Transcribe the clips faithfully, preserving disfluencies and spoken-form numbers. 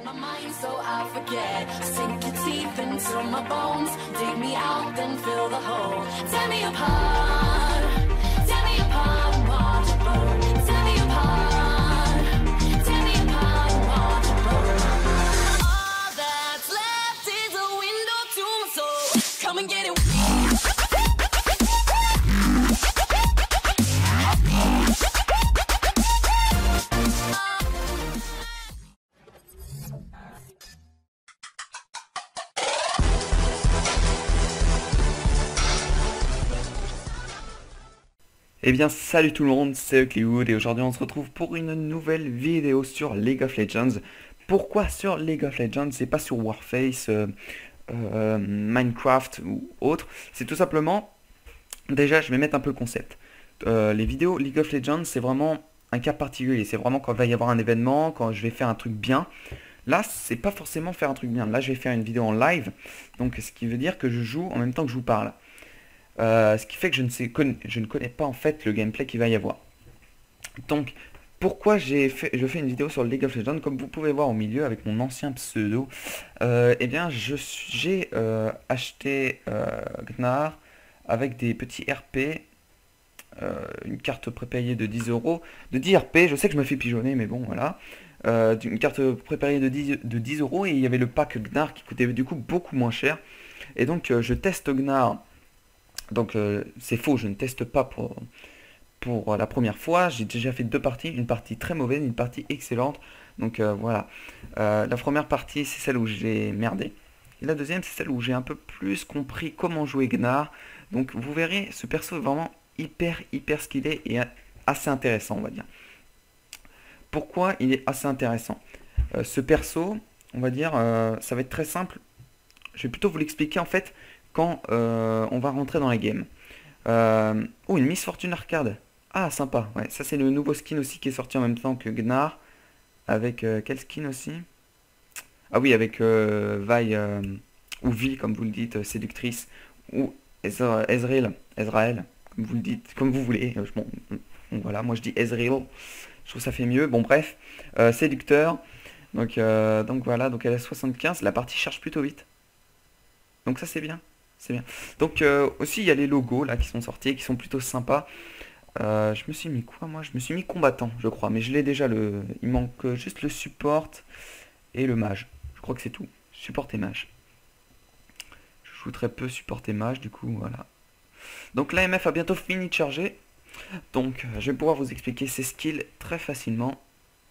my mind so I forget. Sink your teeth into my bones. Dig me out, then fill the hole. Tear me apart. Tear me apart and watch it burn. Tear me apart. Tear me apart and watch it burn. All that's left is a window to my soul. Come and get it. Eh bien salut tout le monde, c'est Euclidwood et aujourd'hui on se retrouve pour une nouvelle vidéo sur League of Legends. Pourquoi sur League of Legends et pas sur Warface, euh, euh, Minecraft ou autre? C'est tout simplement, déjà je vais mettre un peu le concept. Euh, les vidéos League of Legends c'est vraiment un cas particulier, c'est vraiment quand il va y avoir un événement, quand je vais faire un truc bien. Là c'est pas forcément faire un truc bien, là je vais faire une vidéo en live, donc ce qui veut dire que je joue en même temps que je vous parle. Euh, ce qui fait que je ne, sais, je ne connais pas en fait le gameplay qu'il va y avoir. Donc, pourquoi j'ai fait, je fais une vidéo sur League of Legends? Comme vous pouvez voir au milieu avec mon ancien pseudo, euh, eh bien, j'ai euh, acheté euh, Gnar avec des petits R P, euh, une carte prépayée de dix euros, de dix R P. Je sais que je me fais pigeonner, mais bon, voilà. Euh, une carte prépayée de dix, de dix euros et il y avait le pack Gnar qui coûtait du coup beaucoup moins cher. Et donc, euh, je teste Gnar. Donc euh, c'est faux, je ne teste pas pour, pour la première fois. J'ai déjà fait deux parties, une partie très mauvaise, une partie excellente. Donc euh, voilà. Euh, la première partie c'est celle où j'ai merdé. Et la deuxième c'est celle où j'ai un peu plus compris comment jouer Gnar. Donc vous verrez, ce perso est vraiment hyper hyper skillé et assez intéressant on va dire. Pourquoi il est assez intéressant? euh, Ce perso, on va dire, euh, ça va être très simple. Je vais plutôt vous l'expliquer en fait quand euh, on va rentrer dans la game. Euh, oh, une Miss Fortune arcade. Ah, sympa. Ouais, ça c'est le nouveau skin aussi qui est sorti en même temps que Gnar. Avec euh, quel skin aussi? Ah oui, avec euh, Vi, euh, ou Vi, comme vous le dites, euh, séductrice. Ou Ezra, Ezreal, Ezrael, comme vous le dites, comme vous voulez. Euh, bon, bon, voilà, moi je dis Ezreal. Je trouve ça fait mieux. Bon, bref. Euh, séducteur. Donc, euh, donc voilà, donc elle a soixante-quinze. La partie charge plutôt vite. Donc ça c'est bien. C'est bien. Donc euh, aussi il y a les logos là qui sont sortis, qui sont plutôt sympas. Euh, je me suis mis quoi moi? Je me suis mis combattant je crois, mais je l'ai déjà le. Il manque juste le support et le mage. Je crois que c'est tout. Support et mage. Je joue très peu support et mage du coup voilà. Donc l'A M F a bientôt fini de charger. Donc euh, je vais pouvoir vous expliquer ses skills très facilement.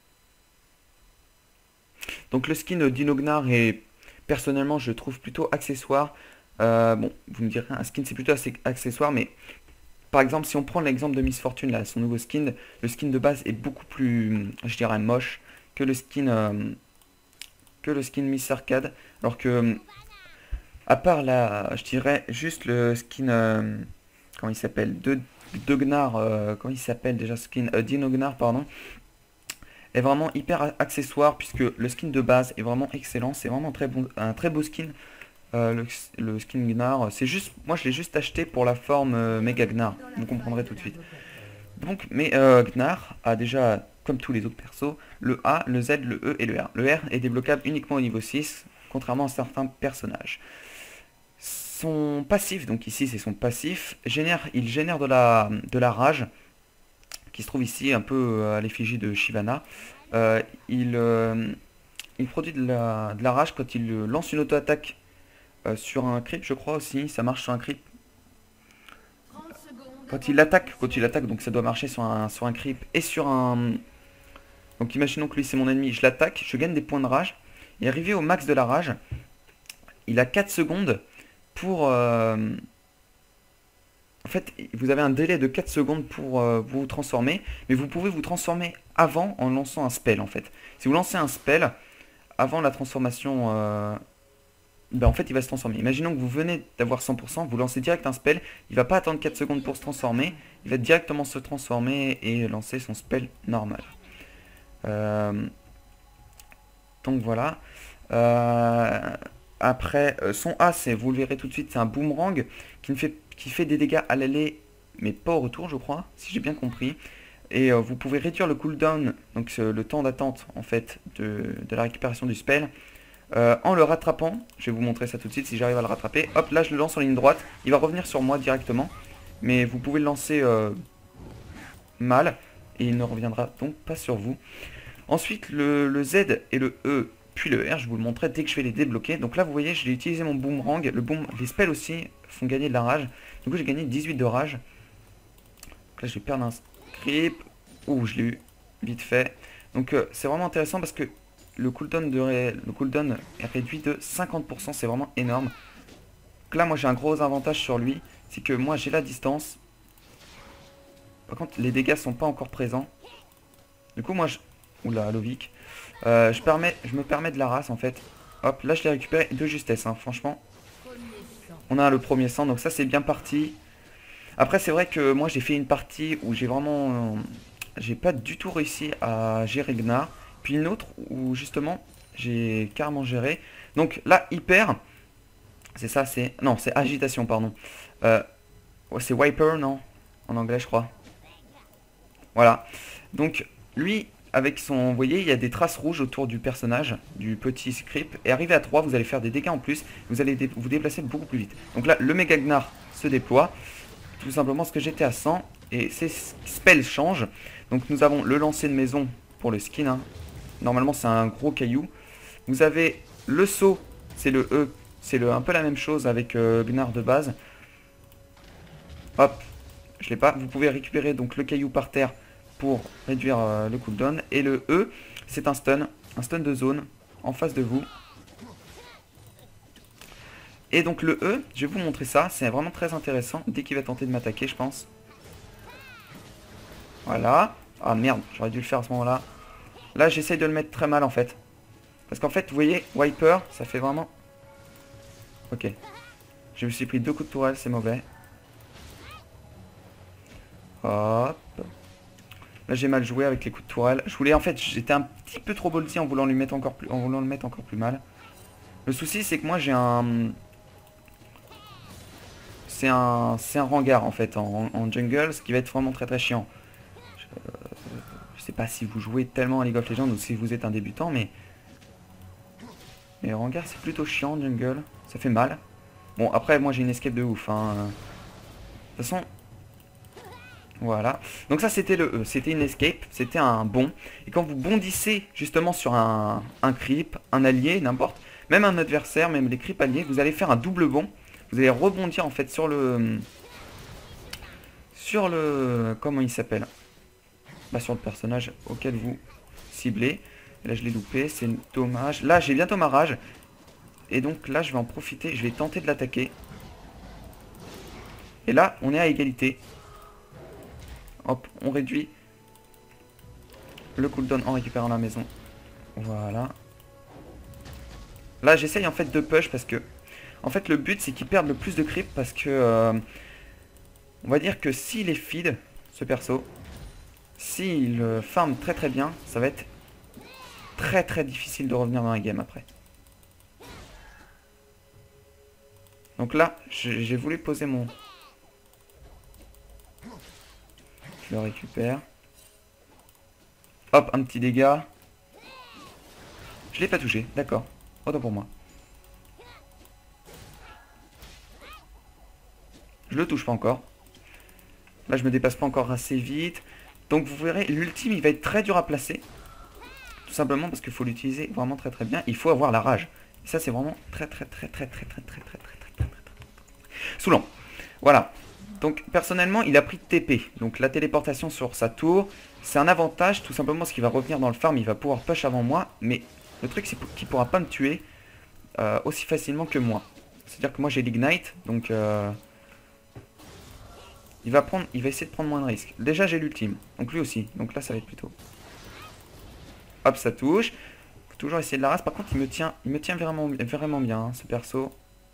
Donc le skin Dino Gnar est personnellement je le trouve plutôt accessoire. Euh, bon, vous me direz, un skin c'est plutôt assez accessoire, mais par exemple, si on prend l'exemple de Miss Fortune, là, son nouveau skin, le skin de base est beaucoup plus, je dirais, moche que le skin, euh, que le skin Miss Arcade. Alors que, à part la, je dirais, juste le skin, euh, comment il s'appelle, de, de Gnar, euh, comment il s'appelle déjà, skin, euh, Dino Gnar, pardon, est vraiment hyper accessoire, puisque le skin de base est vraiment excellent, c'est vraiment très bon, un très beau skin. Euh, le, le skin Gnar, c'est juste, moi je l'ai juste acheté pour la forme euh, Mega Gnar, vous comprendrez tout de suite. Donc, mais euh, Gnar a déjà, comme tous les autres persos, le A, le Z, le E et le R. Le R est débloquable uniquement au niveau six, contrairement à certains personnages. Son passif, donc ici c'est son passif, génère, il génère de la, de la rage, qui se trouve ici un peu à l'effigie de Shyvana. Euh, il, euh, il produit de la, de la rage quand il lance une auto-attaque. Euh, sur un creep je crois aussi, ça marche sur un creep. Quand il attaque, quand il attaque, donc ça doit marcher sur un, sur un creep et sur un... Donc imaginons que lui c'est mon ennemi, je l'attaque, je gagne des points de rage. Et arrivé au max de la rage, il a quatre secondes pour... Euh... En fait, vous avez un délai de quatre secondes pour euh, vous transformer, mais vous pouvez vous transformer avant en lançant un spell en fait. Si vous lancez un spell, avant la transformation... Euh... Ben en fait il va se transformer. Imaginons que vous venez d'avoir cent pour cent, vous lancez direct un spell, il va pas attendre quatre secondes pour se transformer, il va directement se transformer et lancer son spell normal. Euh, donc voilà. Euh, après, euh, son A, c'est, vous le verrez tout de suite, c'est un boomerang qui, ne fait, qui fait des dégâts à l'aller, mais pas au retour je crois, si j'ai bien compris. Et euh, vous pouvez réduire le cooldown, donc euh, le temps d'attente en fait de, de la récupération du spell, euh, en le rattrapant. Je vais vous montrer ça tout de suite si j'arrive à le rattraper. Hop, là je le lance en ligne droite, il va revenir sur moi directement. Mais vous pouvez le lancer euh, mal, et il ne reviendra donc pas sur vous. Ensuite le, le Z et le E, puis le R, je vous le montrerai dès que je vais les débloquer. Donc là vous voyez, j'ai utilisé mon boomerang, le boom, les spells aussi font gagner de la rage. Du coup j'ai gagné dix-huit de rage. Donc là je vais perdre un script. Ouh, je l'ai eu vite fait. Donc euh, c'est vraiment intéressant parce que le cooldown, de ré... le cooldown est réduit de cinquante pour cent, c'est vraiment énorme. Donc là moi j'ai un gros avantage sur lui, c'est que moi j'ai la distance. Par contre les dégâts sont pas encore présents. Du coup moi je... Oula, Lovic. Euh, je, permets... je me permets de la race en fait. Hop, là je l'ai récupéré de justesse, hein. Franchement. On a le premier sang, donc ça c'est bien parti. Après c'est vrai que moi j'ai fait une partie où j'ai vraiment... Euh... j'ai pas du tout réussi à gérer Gnar. Puis une autre où justement j'ai carrément géré. Donc là hyper, c'est ça, c'est... non, c'est agitation, pardon. Euh, ouais, c'est wiper, non? En anglais je crois. Voilà. Donc lui, avec son... vous voyez, il y a des traces rouges autour du personnage, du petit script. Et arrivé à trois, vous allez faire des dégâts en plus. Vous allez dé vous déplacer beaucoup plus vite. Donc là, le méga Gnar se déploie. Tout simplement parce que j'étais à cent. Et ces spells changent. Donc nous avons le lancer de maison pour le skin, hein. Normalement c'est un gros caillou. Vous avez le saut, c'est le E, c'est le un peu la même chose avec euh, Gnar de base. Hop, je l'ai pas. Vous pouvez récupérer donc le caillou par terre pour réduire euh, le cooldown. Et le E, c'est un stun, un stun de zone en face de vous. Et donc le E, je vais vous montrer ça, c'est vraiment très intéressant dès qu'il va tenter de m'attaquer je pense. Voilà. Ah merde, j'aurais dû le faire à ce moment-là. Là, j'essaye de le mettre très mal en fait. Parce qu'en fait, vous voyez, Wiper, ça fait vraiment... Ok. Je me suis pris deux coups de tourelle, c'est mauvais. Hop. Là, j'ai mal joué avec les coups de tourelle. Je voulais, en fait, j'étais un petit peu trop bolty en voulant lui mettre encore plus, en voulant le mettre encore plus mal. Le souci, c'est que moi, j'ai un... C'est un... C'est un rengar, en fait, en, en jungle, ce qui va être vraiment très très chiant. Je... Je sais pas si vous jouez tellement à League of Legends ou si vous êtes un débutant, mais... Mais rengar, c'est plutôt chiant, jungle. Ça fait mal. Bon, après, moi, j'ai une escape de ouf, hein. De toute façon... Voilà. Donc ça, c'était le E. C'était une escape. C'était un bond. Et quand vous bondissez, justement, sur un, un creep, un allié, n'importe... Même un adversaire, même les creeps alliés, vous allez faire un double bond. Vous allez rebondir, en fait, sur le... Sur le... Comment il s'appelle? Bah, sur le personnage auquel vous ciblez. Et là je l'ai loupé, c'est dommage. Là j'ai bientôt ma rage. Et donc là je vais en profiter, je vais tenter de l'attaquer. Et là on est à égalité. Hop, on réduit le cooldown en récupérant la maison. Voilà. Là j'essaye en fait de push parce que... En fait le but c'est qu'il perde le plus de creep parce que... Euh, on va dire que s'il est feed, ce perso... S'il farm très très bien, ça va être très très difficile de revenir dans la game après. Donc là, j'ai voulu poser mon... Je le récupère. Hop, un petit dégât. Je l'ai pas touché, d'accord. Autant pour moi. Je le touche pas encore. Là, je me dépasse pas encore assez vite. Donc vous verrez, l'ultime il va être très dur à placer. Tout simplement parce qu'il faut l'utiliser vraiment très très bien. Il faut avoir la rage. Et ça c'est vraiment très très très très très très très très très très très très saoulant. Voilà. Donc personnellement il a pris T P. Donc la téléportation sur sa tour. C'est un avantage tout simplement parce qu'il va revenir dans le farm. Il va pouvoir push avant moi. Mais le truc c'est qu'il ne pourra pas me tuer euh, aussi facilement que moi. C'est-à-dire que moi j'ai l'ignite. Donc... Euh, Il va, prendre, il va essayer de prendre moins de risques. Déjà j'ai l'ultime. Donc lui aussi. Donc là ça va être plutôt. Hop, ça touche. Faut toujours essayer de la race. Par contre il me tient, il me tient vraiment, vraiment bien hein, ce perso.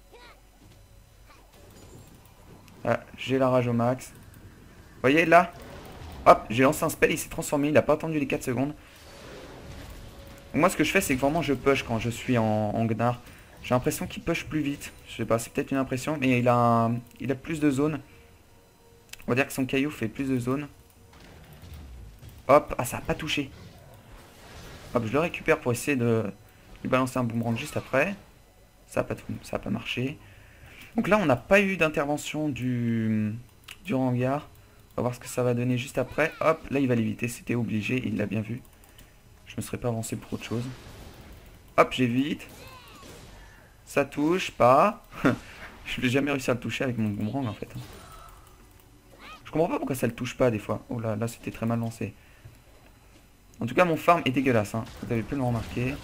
Ah, j'ai la rage au max. Vous voyez là. Hop, j'ai lancé un spell, il s'est transformé. Il n'a pas attendu les quatre secondes. Donc, moi ce que je fais c'est que vraiment je push quand je suis en, en Gnar. J'ai l'impression qu'il push plus vite. Je sais pas, c'est peut-être une impression. Mais il a, il a plus de zones. On va dire que son caillou fait plus de zones. Hop, ah ça a pas touché. Hop, je le récupère pour essayer de lui balancer un boomerang juste après. Ça a pas, ça a pas marché. Donc là, on n'a pas eu d'intervention du, du hangar. On va voir ce que ça va donner juste après. Hop, là il va l'éviter, c'était obligé, il l'a bien vu. Je me serais pas avancé pour autre chose. Hop, j'évite. Ça touche pas. Je n'ai jamais réussi à le toucher avec mon boomerang en fait. Je comprends pas pourquoi ça le touche pas des fois. Oh là, là c'était très mal lancé. En tout cas, mon farm est dégueulasse. Hein. Vous avez pu le remarquer.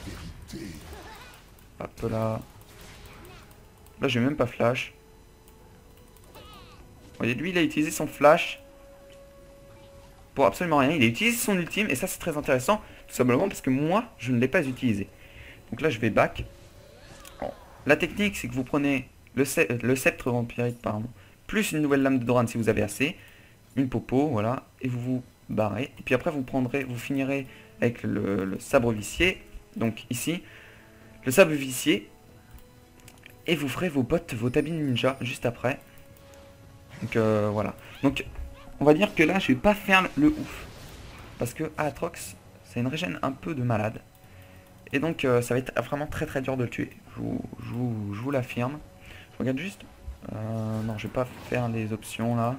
Hop là. Là, j'ai même pas flash. Vous voyez, lui, il a utilisé son flash pour absolument rien. Il a utilisé son ultime et ça, c'est très intéressant. Tout simplement parce que moi, je ne l'ai pas utilisé. Donc là, je vais back. Bon. La technique, c'est que vous prenez le, le sceptre vampirique, pardon, plus une nouvelle lame de Doran si vous avez assez. Une popo, voilà. Et vous vous barrez. Et puis après, vous prendrez, vous finirez avec le, le sabre vicié. Donc ici, le sabre vicié. Et vous ferez vos bottes, vos tabis ninja juste après. Donc euh, voilà. Donc on va dire que là je vais pas faire le ouf. Parce que Aatrox c'est une régène un peu de malade. Et donc euh, ça va être vraiment très très dur de le tuer. Je vous, je vous, je vous l'affirme. Je regarde juste. Euh, non je vais pas faire les options là.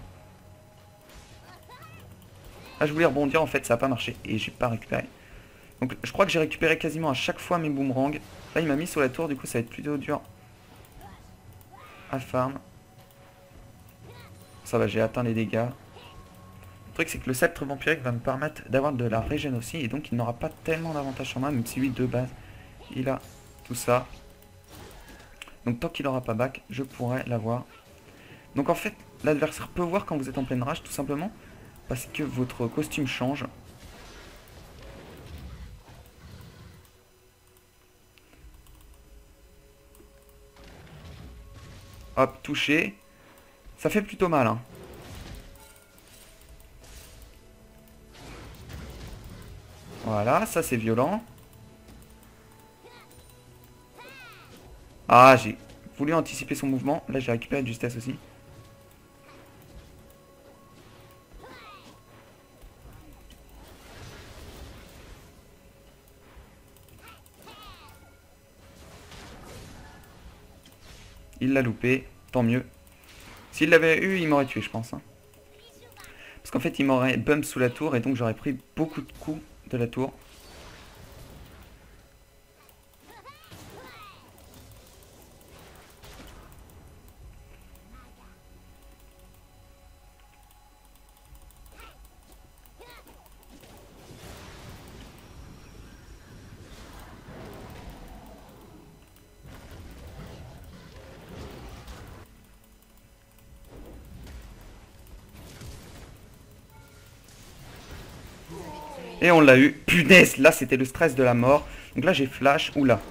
Là je voulais rebondir en fait ça n'a pas marché. Et j'ai pas récupéré. Donc je crois que j'ai récupéré quasiment à chaque fois mes boomerangs. Là il m'a mis sur la tour du coup ça va être plutôt dur à farm. Ça va, j'ai atteint les dégâts. Le truc c'est que le sceptre vampirique va me permettre d'avoir de la régène aussi. Et donc il n'aura pas tellement d'avantage sur moi. Même si lui de base il a tout ça. Donc tant qu'il n'aura pas back, je pourrais l'avoir. Donc en fait l'adversaire peut voir quand vous êtes en pleine rage tout simplement. Parce que votre costume change. Hop, touché. Ça fait plutôt mal, hein. Voilà, ça c'est violent. Ah, j'ai voulu anticiper son mouvement. Là, j'ai récupéré de justesse aussi. Il l'a loupé, tant mieux. S'il l'avait eu, il m'aurait tué, je pense. Hein. Parce qu'en fait, il m'aurait bump sous la tour et donc j'aurais pris beaucoup de coups de la tour. Et on l'a eu. Punaise, là c'était le stress de la mort. Donc là j'ai flash. Oula.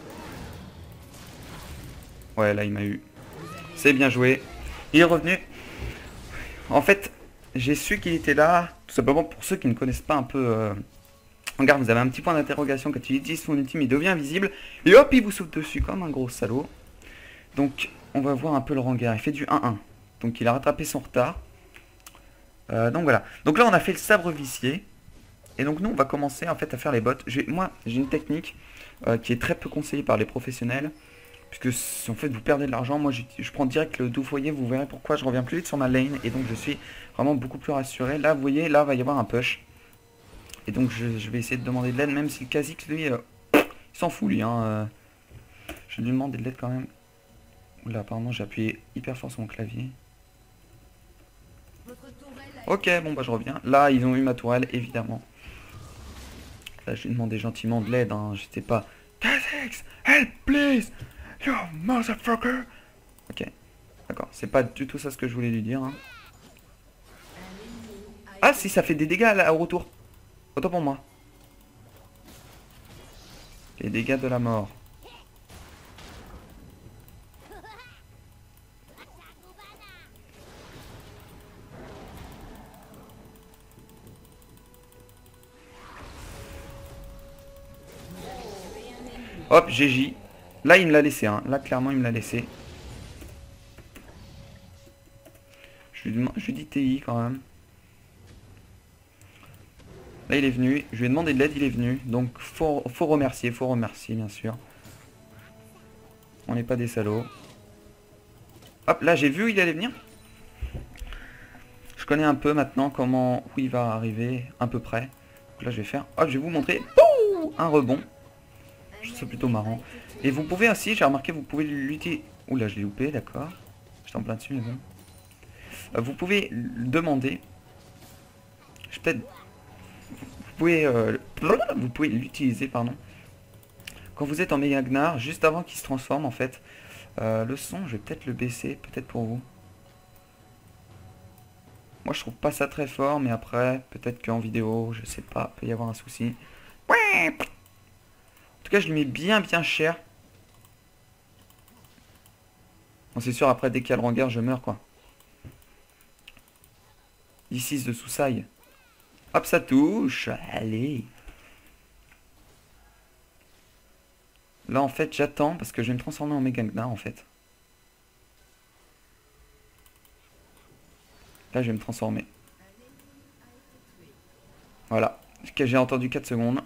Ouais, là il m'a eu. C'est bien joué. Il est revenu. En fait, j'ai su qu'il était là. Tout simplement pour ceux qui ne connaissent pas un peu... Euh... Regarde, vous avez un petit point d'interrogation. Quand il utilise son ultime, il devient visible. Et hop, il vous saute dessus comme un gros salaud. Donc, on va voir un peu le rengar. Il fait du un un. Donc il a rattrapé son retard. Euh, donc voilà. Donc là on a fait le sabre vicié. Et donc nous on va commencer en fait à faire les bots. Moi j'ai une technique euh, qui est très peu conseillée par les professionnels. Puisque si en fait vous perdez de l'argent, moi je, je prends direct le doux foyer, vous verrez pourquoi je reviens plus vite sur ma lane. Et donc je suis vraiment beaucoup plus rassuré. Là vous voyez, là va y avoir un push. Et donc je, je vais essayer de demander de l'aide, même si le Kha'Zix lui, euh, il s'en fout lui. Hein, euh. Je vais lui demander de l'aide quand même. Oula apparemment j'ai appuyé hyper fort sur mon clavier. Ok bon bah je reviens. Là ils ont eu ma tourelle évidemment. Là, je lui ai demandé gentiment de l'aide, hein. J'étais pas... Kha'Zix, help please, you motherfucker. Ok, d'accord. C'est pas du tout ça ce que je voulais lui dire. Hein. Ah si, ça fait des dégâts là, au retour. Autant pour moi. Les dégâts de la mort. Hop, G J. Là, il me l'a laissé. Hein. Là, clairement, il me l'a laissé. Je lui, demande, je lui dis T I quand même. Là il est venu, je lui ai demandé de l'aide, il est venu. Donc faut, faut remercier, faut remercier bien sûr. On n'est pas des salauds. Hop, là j'ai vu il allait venir. Je connais un peu maintenant comment, où il va arriver, à peu près. Donc là je vais faire, hop, je vais vous montrer Pouh un rebond. Je trouve ça plutôt marrant. Et vous pouvez aussi, j'ai remarqué, vous pouvez lutter. Oula, je l'ai loupé, d'accord. J'étais en plein dessus, mais bon. Euh, vous pouvez demander. Je peut-être. Vous pouvez, euh, vous pouvez l'utiliser, pardon. Quand vous êtes en méga gnar, juste avant qu'il se transforme, en fait. Euh, le son, je vais peut-être le baisser, peut-être pour vous. Moi, je trouve pas ça très fort, mais après, peut-être qu'en vidéo, je sais pas, peut y avoir un souci. En tout cas, je lui mets bien, bien cher. Bon, c'est sûr, après, dès qu'il y a le regard, je meurs, quoi. Ici, de Soussaille. Hop, ça touche. Allez. Là, en fait, j'attends, parce que je vais me transformer en méga gnar, en fait. Là, je vais me transformer. Voilà. J'ai entendu quatre secondes.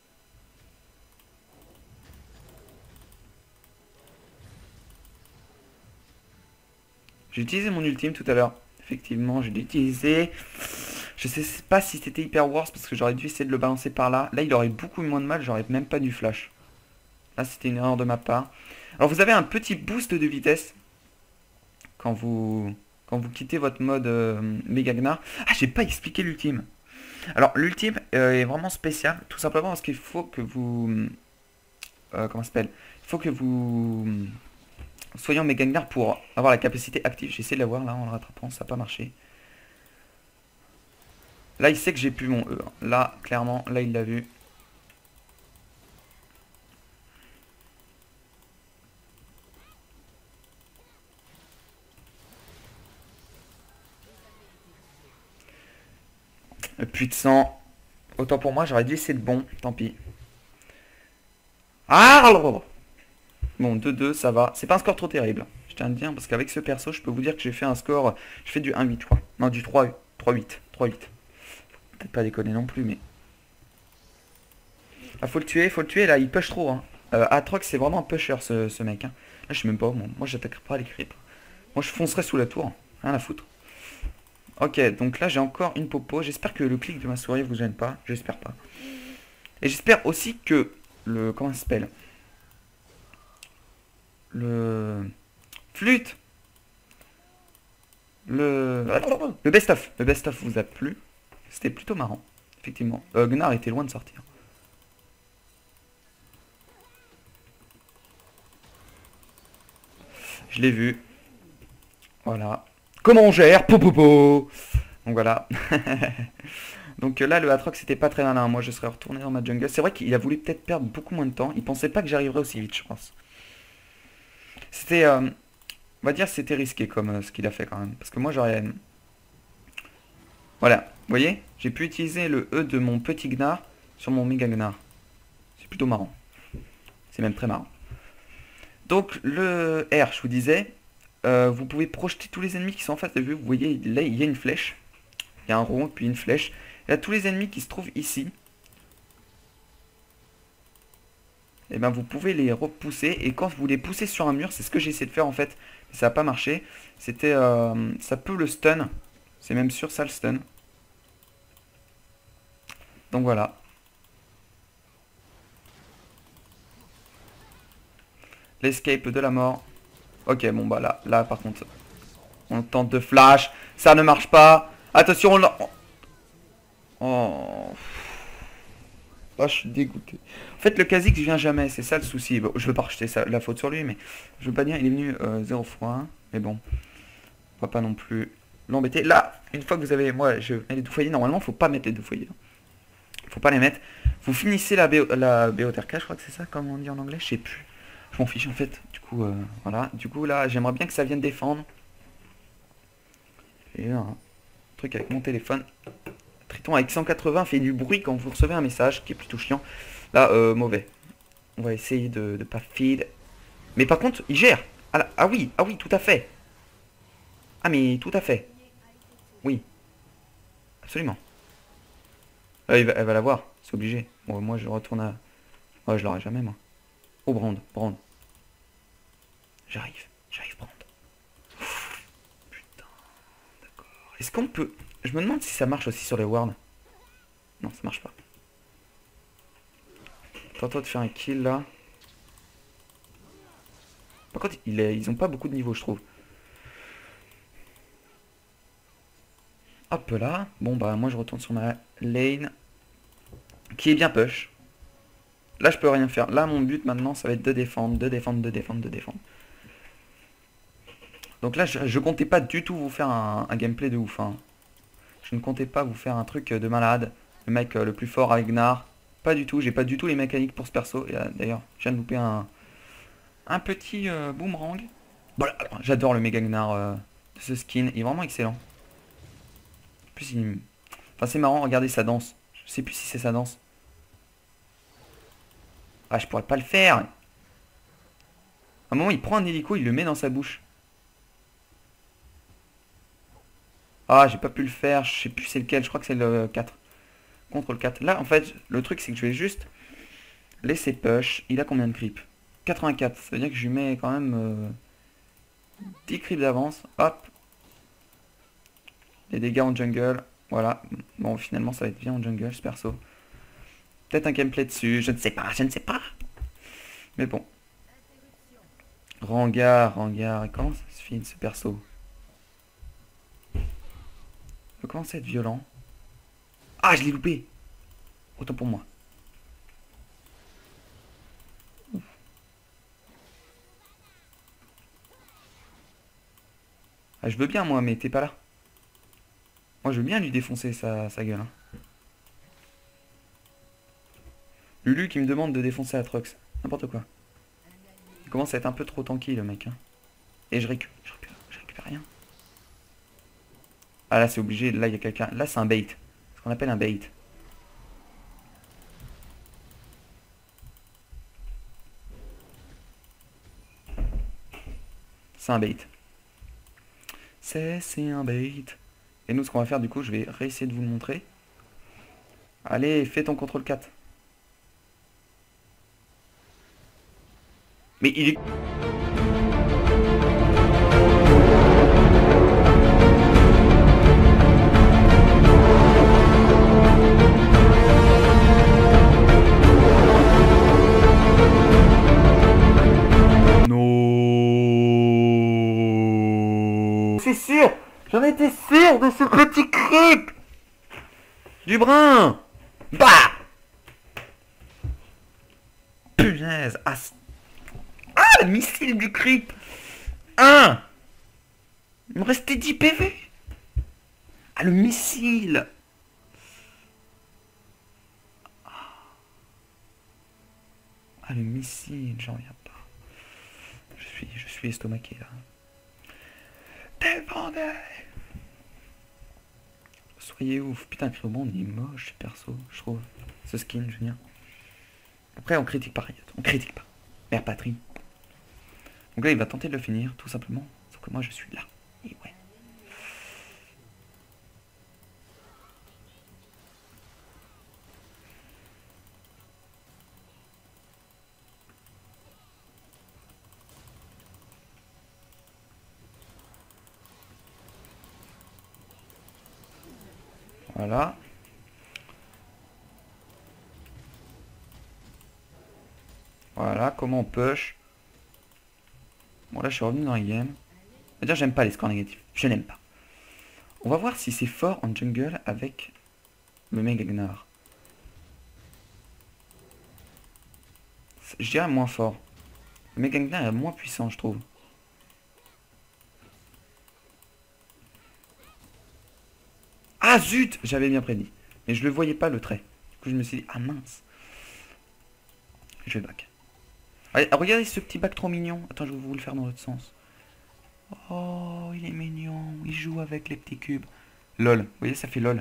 J'ai utilisé mon ultime tout à l'heure. Effectivement, je l'ai utilisé. Je sais pas si c'était hyper worse parce que j'aurais dû essayer de le balancer par là. Là, il aurait beaucoup moins de mal. J'aurais même pas du flash. Là, c'était une erreur de ma part. Alors, vous avez un petit boost de vitesse quand vous quand vous quittez votre mode euh, méga gnar. Ah, j'ai pas expliqué l'ultime. Alors, l'ultime euh, est vraiment spécial, tout simplement parce qu'il faut que vous euh, comment ça s'appelle. Il faut que vous soyez en méga gnar pour avoir la capacité active. J'ai essayé de l'avoir là en le rattrapant, ça n'a pas marché. Là, il sait que j'ai plus mon E. Là, clairement, là, il l'a vu. Le puits de sang. Autant pour moi, j'aurais dû essayer de bon. Tant pis. Ah bon, deux deux, ça va. C'est pas un score trop terrible. Je tiens à le dire, parce qu'avec ce perso, je peux vous dire que j'ai fait un score... Je fais du un huit, je crois. Non, du trois huit. trois huit. Peut-être pas déconner non plus, mais... Ah, faut le tuer, faut le tuer, là, il push trop, hein. Euh, Atrox, c'est vraiment un pusher, ce, ce mec, hein. Là, je sais même pas, moi, moi j'attaquerai pas les creeps. Moi, je foncerai sous la tour. Rien à foutre. Ok, donc là, j'ai encore une popo. J'espère que le clic de ma souris vous gêne pas. J'espère pas. Et j'espère aussi que... Le... Comment ça s'appelle? Le... Flûte. Le... Le best-of. Le best-of vous a plu. C'était plutôt marrant. Effectivement. Euh, Gnar était loin de sortir. Je l'ai vu. Voilà. Comment on gère? Popopo. Donc voilà. Donc là, le Atrox, c'était pas très malin. Moi, je serais retourné dans ma jungle. C'est vrai qu'il a voulu peut-être perdre beaucoup moins de temps. Il pensait pas que j'arriverais aussi vite, je pense. C'était... Euh, on va dire c'était risqué comme euh, ce qu'il a fait quand même. Parce que moi, j'aurais... Voilà. Vous voyez? J'ai pu utiliser le E de mon petit Gnar sur mon méga Gnar. C'est plutôt marrant. C'est même très marrant. Donc, le R, je vous disais... Euh, vous pouvez projeter tous les ennemis qui sont en face de vous. Vous voyez, là, il y a une flèche. Il y a un rond, puis une flèche. Et là, tous les ennemis qui se trouvent ici. Et ben, vous pouvez les repousser. Et quand vous les poussez sur un mur, c'est ce que j'ai essayé de faire en fait. Mais ça n'a pas marché. C'était... Euh, ça peut le stun. C'est même sûr, ça le stun. Donc voilà. L'escape de la mort. Ok, bon bah là, là par contre, on tente de flash, ça ne marche pas. Attention, on l'a... Oh. Oh, je suis dégoûté. En fait, le Kha'Zix vient jamais, c'est ça le souci. Bon, je veux pas rejeter ça, la faute sur lui, mais je veux pas dire, il est venu euh, zéro fois. Mais bon, on va pas non plus l'embêter. Là, une fois que vous avez... Moi, je mets les deux foyers. Normalement, faut pas mettre les deux foyers. Faut pas les mettre. Vous finissez la, B... la B O T R K, je crois que c'est ça, comme on dit en anglais, je sais plus. Je m'en fiche en fait. Du coup, euh, voilà. Du coup, là, j'aimerais bien que ça vienne défendre. Et un truc avec mon téléphone. Triton avec cent quatre-vingts fait du bruit quand vous recevez un message, qui est plutôt chiant. Là, euh, mauvais. On va essayer de, de pas feed. Mais par contre, il gère. Ah, là, ah oui, ah oui, tout à fait. Ah mais tout à fait. Oui. Absolument. Euh, il va- elle va l'avoir, c'est obligé. Bon, moi je retourne à... Ouais, je l'aurai jamais moi. Oh, Brand, Brand. J'arrive, j'arrive, Brand. Putain, d'accord. Est-ce qu'on peut... Je me demande si ça marche aussi sur les wards. Non, ça marche pas. Tente-toi de faire un kill là. Par contre, il est... ils ont pas beaucoup de niveaux, je trouve. Hop là. Bon, bah, moi, je retourne sur ma lane. Qui est bien push. Là, je peux rien faire. Là, mon but, maintenant, ça va être de défendre, de défendre, de défendre, de défendre. Donc là, je, je comptais pas du tout vous faire un, un gameplay de ouf. Hein. Je ne comptais pas vous faire un truc de malade. Le mec euh, le plus fort avec Gnar. Pas du tout. J'ai pas du tout les mécaniques pour ce perso. Et euh, d'ailleurs, je viens de louper un, un petit euh, boomerang. Voilà. J'adore le méga Gnar euh, de ce skin. Il est vraiment excellent. En plus, il... Enfin, c'est marrant. Regardez sa danse. Je sais plus si c'est sa danse. Ah, je pourrais pas le faire. À un moment, il prend un hélico, il le met dans sa bouche. Ah, j'ai pas pu le faire. Je sais plus c'est lequel. Je crois que c'est le quatre. Contrôle quatre. Là, en fait, le truc, c'est que je vais juste laisser push. Il a combien de creep? quatre-vingt-quatre. Ça veut dire que je lui mets quand même euh, dix creeps d'avance. Hop. Les dégâts en jungle. Voilà. Bon, finalement, ça va être bien en jungle, ce perso. Peut-être un gameplay dessus. Je ne sais pas. Je ne sais pas. Mais bon. Rengar, Rengar. Comment ça se finit ce perso? Il peut commencer à être violent. Ah, je l'ai loupé. Autant pour moi. Ouf. Ah, je veux bien, moi, mais t'es pas là. Moi, je veux bien lui défoncer sa, sa gueule. Hein. Lulu qui me demande de défoncer Atrox. N'importe quoi. Il commence à être un peu trop tanky, le mec. Hein. Et je récupère, je récupère, je récupère rien. Ah, là, c'est obligé. Là, il y a quelqu'un. Là, c'est un bait. Ce qu'on appelle un bait. C'est un bait. C'est, c'est un bait. Et nous, ce qu'on va faire, du coup, je vais réessayer de vous le montrer. Allez, fais ton contrôle quatre. Mais il est... Non. C'est sûr. J'en étais sûr de ce petit creep. Du brun. Bah. Punaise. Ah, ah, le missile du creep. un. Il me restait dix P V. Ah, le missile. Ah, le missile, j'en reviens pas. Je suis, je suis estomaqué, là. Défendez. Soyez ouf. Putain, Cryoban, il est moche, ce perso, je trouve. Ce skin, je veux dire. Après, on critique pas Riot. On critique pas. Mère patrie. Donc là, il va tenter de le finir, tout simplement. Sauf que moi, je suis là. Et ouais. Voilà. Voilà, comment on push. Bon, là, je suis revenu dans la game. C'est-à-dire, j'aime pas les scores négatifs. Je n'aime pas. On va voir si c'est fort en jungle avec le Mega Gnar. Je dirais moins fort. Le Mega Gnar est moins puissant, je trouve. Ah zut, j'avais bien prédit. Mais je le voyais pas le trait. Du coup, je me suis dit, ah mince. Je vais back. Allez, regardez ce petit back trop mignon. Attends, je vais vous le faire dans l'autre sens. Oh, il est mignon. Il joue avec les petits cubes. Lol. Vous voyez, ça fait lol.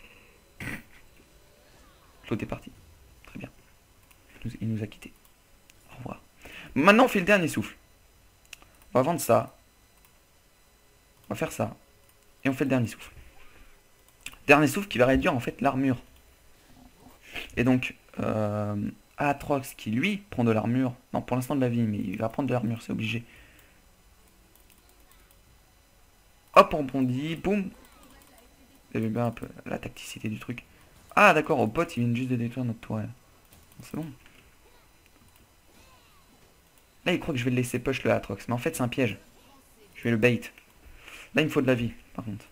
L'autre est parti. Très bien. Il nous a quittés. Au revoir. Maintenant, on fait le dernier souffle. On va vendre ça. On va faire ça. Et on fait le dernier souffle. Dernier souffle qui va réduire en fait l'armure. Et donc, euh, Aatrox qui lui prend de l'armure. Non, pour l'instant de la vie, mais il va prendre de l'armure, c'est obligé. Hop, on rebondit, boum. Vous avez bien un peu la tacticité du truc. Ah d'accord, au bot, ils viennent juste de détruire notre tourelle. C'est bon. Là, il croit que je vais le laisser push le Aatrox, mais en fait, c'est un piège. Je vais le bait. Là, il me faut de la vie, par contre.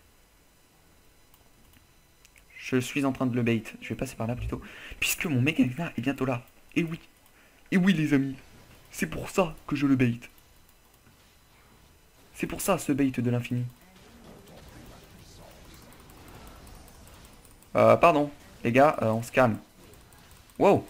Je suis en train de le bait. Je vais passer par là plutôt. Puisque mon Mega Gnar est bientôt là. Et oui. Et oui, les amis. C'est pour ça que je le bait. C'est pour ça, ce bait de l'infini. Euh, pardon. Les gars, euh, on se calme. Wow.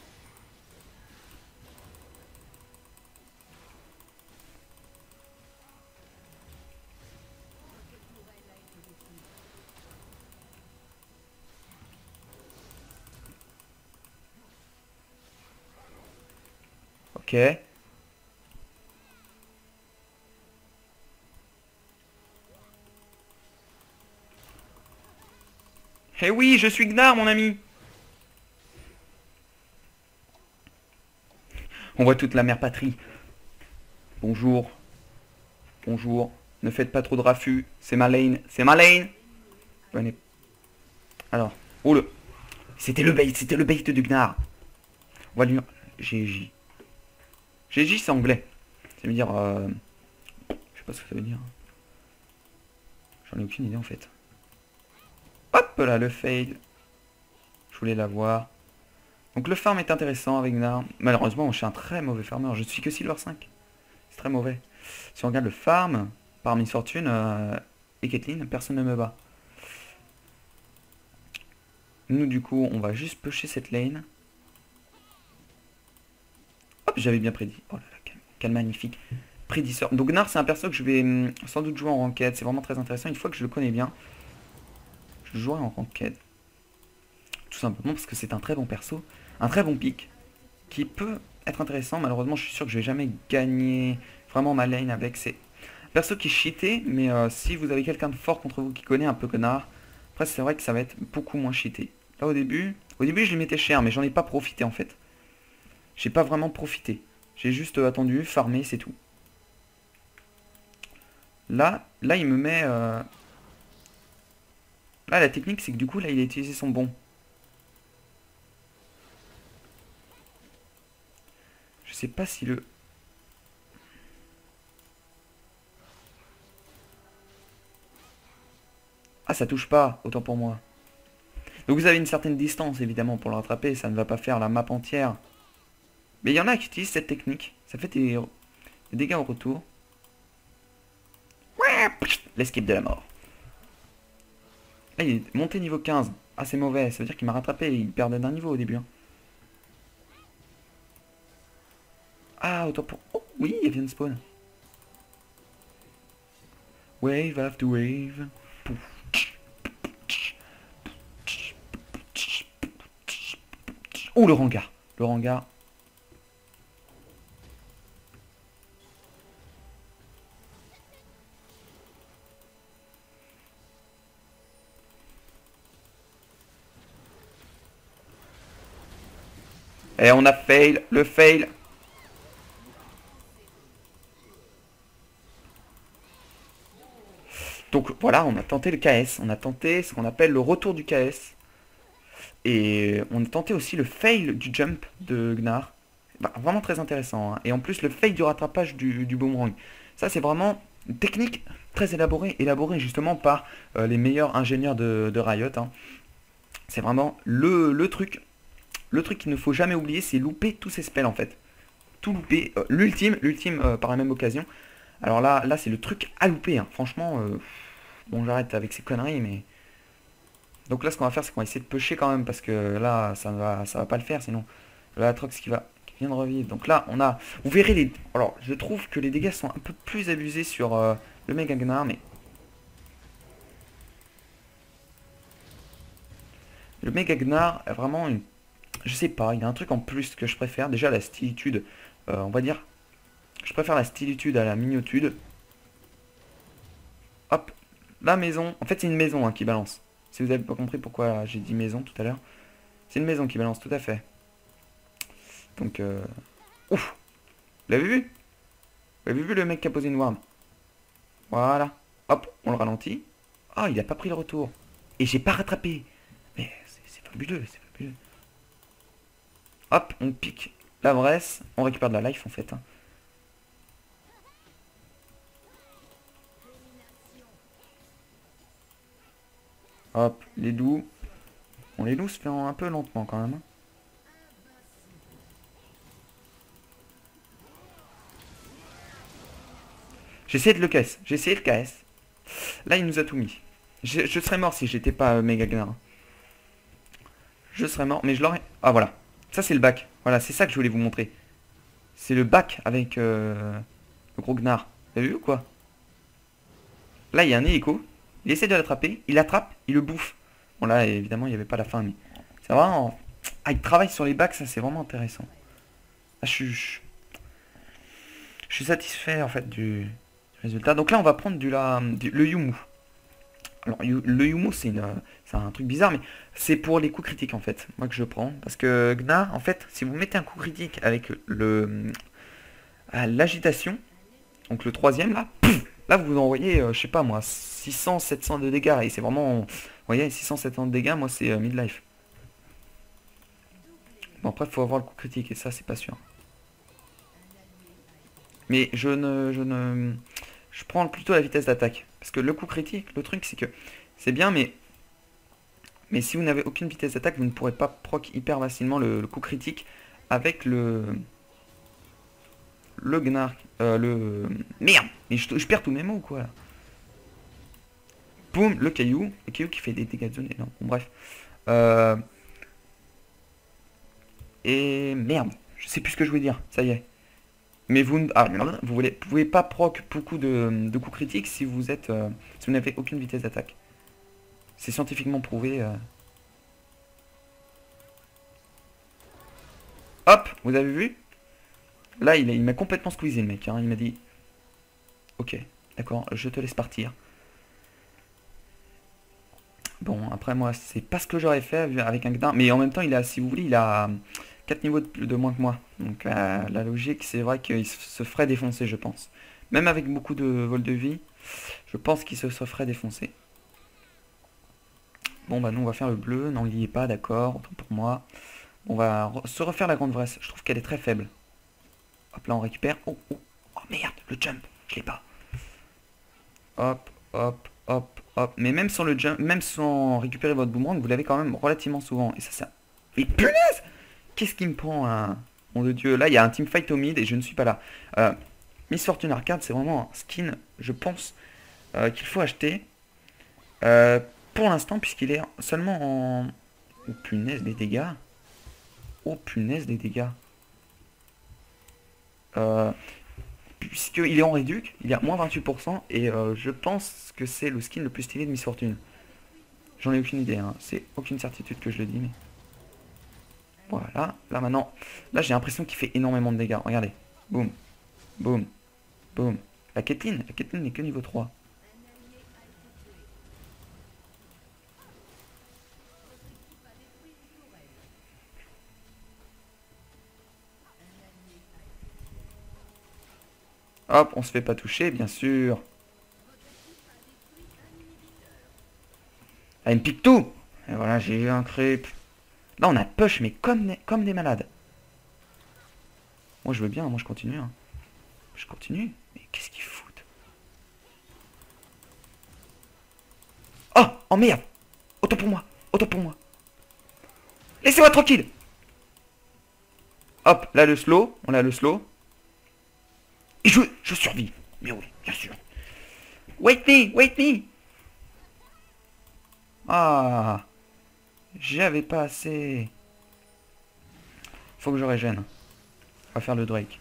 Ok. Eh oui, je suis Gnar, mon ami. On voit toute la mère patrie. Bonjour. Bonjour. Ne faites pas trop de raffus. C'est ma lane. C'est ma lane. Venez. Alors. Oh le. C'était le bait. C'était le bait du Gnar. On va lui... G J. G J, c'est anglais. Ça veut dire... Euh... Je sais pas ce que ça veut dire. J'en ai aucune idée, en fait. Hop là, le fade. Je voulais l'avoir. Donc le farm est intéressant avec Gnar. Malheureusement, je suis un très mauvais farmer. Je suis que Silver cinq. C'est très mauvais. Si on regarde le farm, par misfortune, euh, et Caitlyn, personne ne me bat. Nous, du coup, on va juste pusher cette lane. Hop, j'avais bien prédit. Oh là là, quel, quel magnifique prédisseur. Donc Gnar, c'est un perso que je vais hum, sans doute jouer en ranked. C'est vraiment très intéressant. Une fois que je le connais bien, je jouerai en ranked. Tout simplement parce que c'est un très bon perso. Un très bon pick. Qui peut être intéressant. Malheureusement, je suis sûr que je vais jamais gagner vraiment ma lane avec. C'est un perso qui est cheaté. Mais euh, si vous avez quelqu'un de fort contre vous qui connaît un peu Gnar, après c'est vrai que ça va être beaucoup moins cheaté. Là au début, au début je lui mettais cher. Mais j'en ai pas profité en fait. J'ai pas vraiment profité. J'ai juste attendu, farmé, c'est tout. Là, là il me met... Euh... Là la technique c'est que du coup là il a utilisé son bon. Je sais pas si le... Ah ça touche pas, autant pour moi. Donc vous avez une certaine distance évidemment pour le rattraper. Ça ne va pas faire la map entière. Mais il y en a qui utilisent cette technique. Ça fait des, des dégâts au retour. L'escape de la mort. Là, il est monté niveau quinze. Ah, c'est mauvais. Ça veut dire qu'il m'a rattrapé. Il perdait d'un niveau au début. Hein. Ah, autant pour... Oh, oui, il vient de spawn. Wave after wave. Oh, le hangar. Le hangar. Et on a fail, le fail. Donc voilà, on a tenté le K S. On a tenté ce qu'on appelle le retour du K S. Et on a tenté aussi le fail du jump de Gnar. Bah, vraiment très intéressant. Hein. Et en plus le fail du rattrapage du, du boomerang. Ça c'est vraiment une technique très élaborée. Élaborée justement par euh, les meilleurs ingénieurs de, de Riot. Hein. C'est vraiment le, le truc. Le truc qu'il ne faut jamais oublier, c'est louper tous ces spells en fait. Tout louper. Euh, l'ultime, l'ultime euh, par la même occasion. Alors là, là c'est le truc à louper. Hein. Franchement, euh, bon j'arrête avec ces conneries, mais... Donc là ce qu'on va faire, c'est qu'on va essayer de pusher quand même, parce que là, ça va, ça va pas le faire, sinon... Le Aatrox qui va... qui vient de revivre. Donc là, on a... Vous verrez les... Alors, je trouve que les dégâts sont un peu plus abusés sur euh, le Mega Gnar, mais... Le Mega Gnar a vraiment une... Je sais pas, il y a un truc en plus que je préfère. Déjà la stylitude, euh, on va dire, je préfère la stylitude à la mignotude. Hop, la maison, en fait c'est une maison hein, qui balance. Si vous avez pas compris pourquoi j'ai dit maison tout à l'heure, C'est une maison qui balance, tout à fait. Donc, euh... ouf. Vous l'avez vu? Vous avez vu le mec qui a posé une ward? Voilà. Hop, on le ralentit. Oh, il a pas pris le retour. Et j'ai pas rattrapé. Mais c'est fabuleux, c'est fabuleux. Hop, on pique la Vresse. On récupère de la life en fait. Hein. Hop, les loups. Bon, les loups se fait un peu lentement quand même. Hein. J'ai essayé de le K S. J'ai essayé de K S. Là, il nous a tout mis. Je, je serais mort si j'étais pas euh, méga Gnar. Je serais mort, mais je l'aurais... Ah, voilà. Ça, c'est le bac. Voilà, c'est ça que je voulais vous montrer. C'est le bac avec euh, le gros Gnar. Vous avez vu ou quoi? Là, il y a un hélico. Il essaie de l'attraper. Il l'attrape. Il le bouffe. Bon, là, évidemment, il n'y avait pas la fin, mais... C'est vraiment... Ah, il travaille sur les bacs, ça, c'est vraiment intéressant. Là, je suis... Je suis satisfait, en fait, du résultat. Donc là, on va prendre du, la... du... le Yumu. Alors, le Yumu, c'est une... un truc bizarre, mais c'est pour les coups critiques, en fait. Moi, que je prends. Parce que Gnar, en fait, si vous mettez un coup critique avec le... l'agitation, donc le troisième, là... Pouf, là, vous envoyez, euh, je sais pas, moi, six cents, sept cents de dégâts. Et c'est vraiment... Vous voyez, six cents, sept cents de dégâts, moi, c'est euh, midlife. Bon, après, il faut avoir le coup critique, et ça, c'est pas sûr. Mais je ne... Je ne... Je prends plutôt la vitesse d'attaque. Parce que le coup critique, le truc, c'est que... C'est bien, mais... Mais si vous n'avez aucune vitesse d'attaque, vous ne pourrez pas proc hyper facilement le, le coup critique avec le... Le Gnar. Euh, le... Merde. Mais je, je perds tous mes mots, quoi, là. Boum, le caillou. Le caillou qui fait des dégâts de zone énormes. Bon, bref. Euh... Et... Merde. Je sais plus ce que je voulais dire. Ça y est. Mais vous, ah, vous voulez, pouvez pas proc beaucoup de, de coups critiques si vous êtes, euh, si vous n'avez aucune vitesse d'attaque. C'est scientifiquement prouvé. Euh. Hop, vous avez vu? Là, il, il m'a complètement squeezé le mec. Hein. Il m'a dit, ok, d'accord, je te laisse partir. Bon, après moi, c'est pas ce que j'aurais fait avec un Gnar. Mais en même temps, il a, si vous voulez, il a quatre niveaux de, plus, de moins que moi. Donc euh, la logique, c'est vrai qu'il se ferait défoncer, je pense. Même avec beaucoup de vol de vie, je pense qu'il se, se ferait défoncer. Bon, bah nous, on va faire le bleu. Non, il n'y est pas, d'accord, autant pour moi. On va re se refaire la grande Vresse. Je trouve qu'elle est très faible. Hop, là, on récupère. Oh, oh, oh merde, le jump, je l'ai pas. Hop, hop, hop, hop. Mais même sans le jump, même sans récupérer votre boomerang, vous l'avez quand même relativement souvent. Et ça, ça... Mais punaise! Qu'est-ce qui me prend un... Mon de Dieu, là, il y a un teamfight au mid et je ne suis pas là. Euh, Miss Fortune Arcade, c'est vraiment un skin, je pense, euh, qu'il faut acheter. Euh, pour l'instant, puisqu'il est seulement en... Oh punaise, des dégâts. Oh punaise, des dégâts. Euh, Puisqu'il est en réduc, il est à moins vingt-huit pour cent. Et euh, je pense que c'est le skin le plus stylé de Miss Fortune. J'en ai aucune idée, hein. C'est aucune certitude que je le dis, mais... Voilà, là maintenant, là j'ai l'impression qu'il fait énormément de dégâts, regardez, boum, boum, boum. La Caitlyn, la Caitlyn n'est que niveau trois. Hop, on se fait pas toucher, bien sûr. Ah, il me pique tout. Et voilà, j'ai eu un creep. Là on a push, mais comme, comme des malades. Moi je veux bien, moi je continue. Hein. Je continue. Mais qu'est-ce qu'ils foutent? Oh, oh merde. Autant pour moi, autant pour moi. Laissez-moi tranquille. Hop, là le slow, on a le slow. Et je, je survis. Mais oui, bien sûr. Wait me, wait me. Ah, j'avais pas assez. Faut que je régène. On va faire le Drake.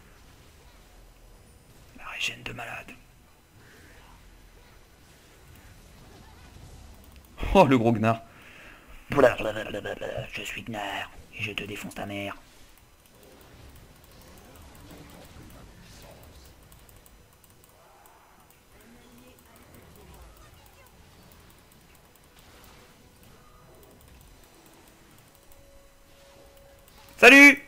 La régène de malade. Oh, le gros Gnar. Je suis Gnar et je te défonce ta mère. Salut.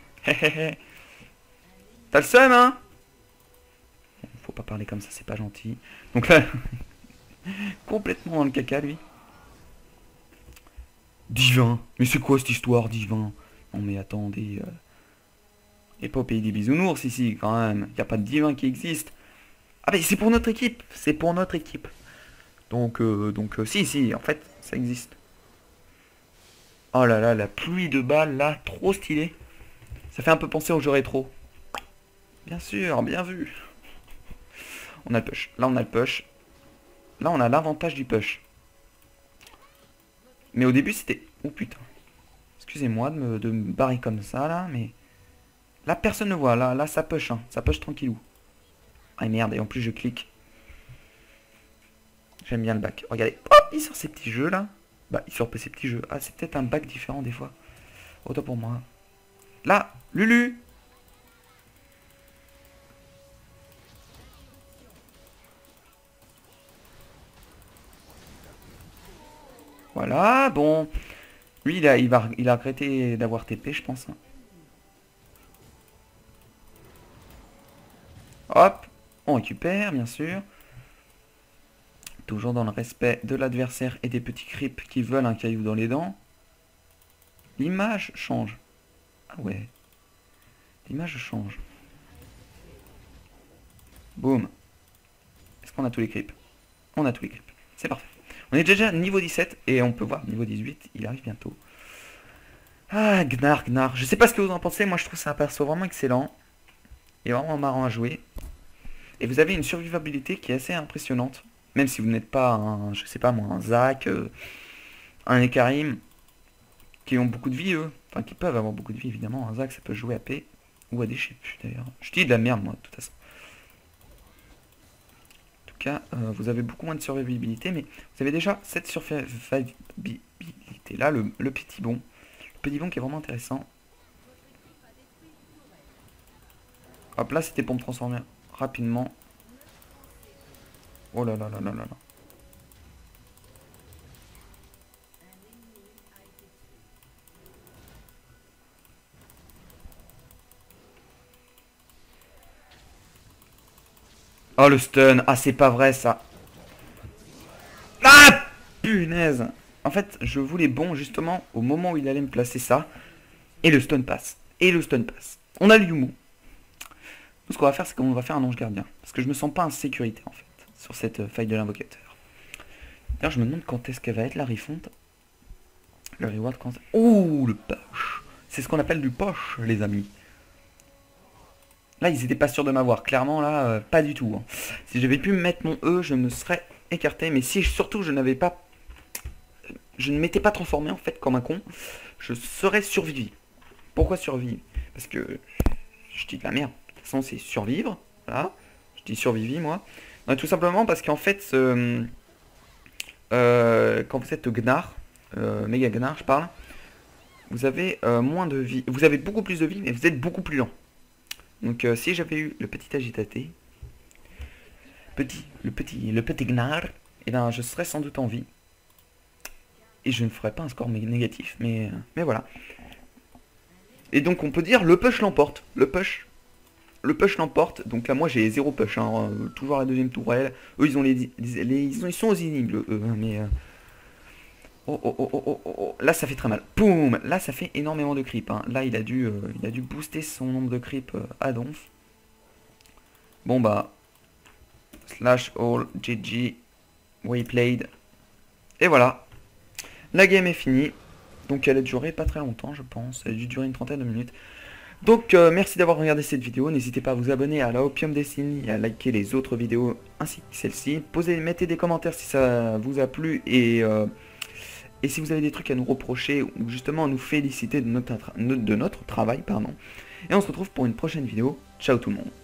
T'as le seum, hein? Faut pas parler comme ça, c'est pas gentil. Donc là, complètement dans le caca, lui. Divin. Mais c'est quoi cette histoire, divin? Non mais attendez. Euh... Et pas au pays des bisounours ici, quand même. Y a pas de divin qui existe. Ah mais c'est pour notre équipe. C'est pour notre équipe. Donc, euh, donc euh, si, si, en fait, ça existe. Oh là là, la pluie de balles, là, trop stylé. Ça fait un peu penser au jeu rétro. Bien sûr, bien vu. On a le push. Là, on a le push. Là, on a l'avantage du push. Mais au début, c'était... Oh putain. Excusez-moi de me, de me barrer comme ça, là, mais... Là, personne ne voit. Là, là ça push, hein. Ça push tranquillou. Ah merde, et en plus, je clique. J'aime bien le back. Regardez. Hop, il sort ces petits jeux, là. Bah, il sort ces petits jeux. Ah, c'est peut-être un back différent, des fois. Autant pour moi. Là, Lulu. Voilà, bon. Lui, il a, il va, il a regretté d'avoir T P, je pense. Hop, on récupère, bien sûr. Toujours dans le respect de l'adversaire et des petits creeps qui veulent un caillou dans les dents. L'image change. Ah ouais. L'image change. Boum. Est-ce qu'on a tous les creeps? On a tous les creeps. C'est parfait. On est déjà niveau dix-sept et on peut voir niveau dix-huit, il arrive bientôt. Ah, Gnar, Gnar. Je sais pas ce que vous en pensez, moi je trouve ça un perso vraiment excellent. Il est vraiment marrant à jouer. Et vous avez une survivabilité qui est assez impressionnante. Même si vous n'êtes pas un, je sais pas moi, un Zac, euh, un Ekarim, qui ont beaucoup de vie eux. Enfin qui peuvent avoir beaucoup de vie évidemment. Un Zac ça peut jouer à P ou à des chips d'ailleurs. Je dis de la merde moi de toute façon. Euh, vous avez beaucoup moins de survivabilité, mais vous avez déjà cette survivabilité là, le, le petit bon. Le petit bon qui est vraiment intéressant. Hop, là c'était pour me transformer rapidement. Oh là là là là là là. Oh le stun, ah c'est pas vrai ça. Ah punaise. En fait je voulais bon justement au moment où il allait me placer ça. Et le stun passe. Et le stun passe. On a le Yumu. Ce qu'on va faire c'est qu'on va faire un ange gardien. Parce que je me sens pas en sécurité en fait. Sur cette euh, faille de l'invocateur. D'ailleurs je me demande quand est-ce qu'elle va être la refonte. Le reward quand... Ouh le poche. C'est ce qu'on appelle du poche les amis. Là, ils étaient pas sûrs de m'avoir. Clairement, là, euh, pas du tout. Hein. Si j'avais pu mettre mon E, je me serais écarté. Mais si surtout je n'avais pas... Je ne m'étais pas transformé, en fait, comme un con, je serais survécu. Pourquoi survivre? Parce que... Je dis de la merde. De toute façon, c'est survivre. Voilà. Je dis survivre, moi. Non, tout simplement parce qu'en fait, euh, euh, quand vous êtes Gnar, euh, méga Gnar, je parle, vous avez euh, moins de vie. Vous avez beaucoup plus de vie, mais vous êtes beaucoup plus lent. Donc euh, si j'avais eu le petit agitaté, petit, le petit, le petit Gnar, et ben je serais sans doute en vie. Et je ne ferais pas un score négatif, mais, mais voilà. Et donc on peut dire le push l'emporte, le push, le push l'emporte. Donc là moi j'ai zéro push, hein, euh, toujours la deuxième tourelle. Eux ils ont les, les, les ils, ont, ils sont aux inhibles, eux, mais euh, oh, oh, oh, oh, oh, oh, là ça fait très mal. Boum, là ça fait énormément de creep. Hein. Là il a dû, euh, il a dû booster son nombre de creep euh, à donf. Bon bah, slash all G G, we played. Et voilà, la game est finie. Donc elle a duré pas très longtemps je pense. Elle a dû durer une trentaine de minutes. Donc euh, merci d'avoir regardé cette vidéo. N'hésitez pas à vous abonner à la Opium Destiny et à liker les autres vidéos ainsi que celle-ci. Posez, mettez des commentaires si ça vous a plu et... Euh, Et si vous avez des trucs à nous reprocher ou justement à nous féliciter de notre, de notre travail, pardon. Et on se retrouve pour une prochaine vidéo. Ciao tout le monde.